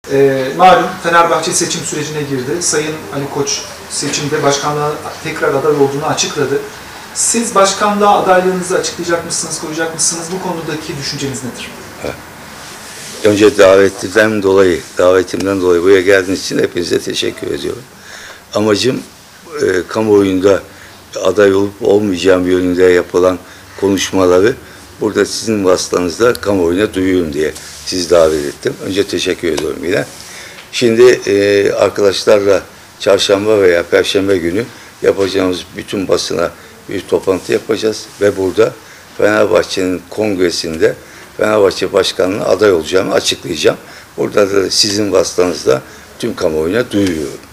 Malum Fenerbahçe seçim sürecine girdi. Sayın Ali Koç seçimde başkanlığa tekrar aday olduğunu açıkladı. Siz başkanlığa adaylığınızı açıklayacak mısınız, koyacak mısınız? Bu konudaki düşünceniz nedir? Önce davetimden dolayı buraya geldiğiniz için hepinize teşekkür ediyorum. Amacım kamuoyunda aday olup olmayacağım yönünde yapılan konuşmaları burada sizin vasıtanızda kamuoyuna duyurayım diye sizi davet ettim. Önce teşekkür ediyorum yine. Şimdi arkadaşlarla çarşamba veya perşembe günü yapacağımız bütün basına bir toplantı yapacağız ve burada Fenerbahçe'nin kongresinde Fenerbahçe Başkanlığı'na aday olacağımı açıklayacağım. Burada da sizin vasıtanızda tüm kamuoyuna duyuruyorum.